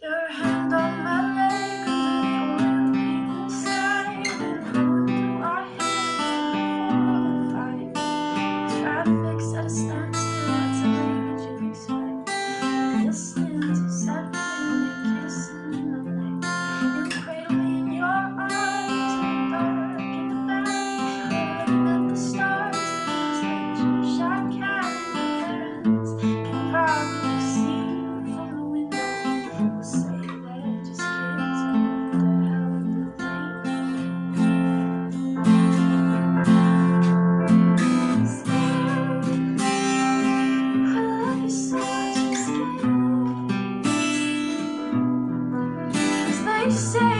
Your hand on my leg under the oily sky, and going through our heads in 4 or 5. Traffic's at a standstill, that's everything that you expect. Listening to Zeppelin and kissing in the night. You cradle me in your arms, in the dark in the back. Looking at the stars, the things that you shot cat in your hands. Can probably see you from the window. We'll say they're just kids, and what the hell do you think? Scared, I love you so much, I'm scared. 'Cause they say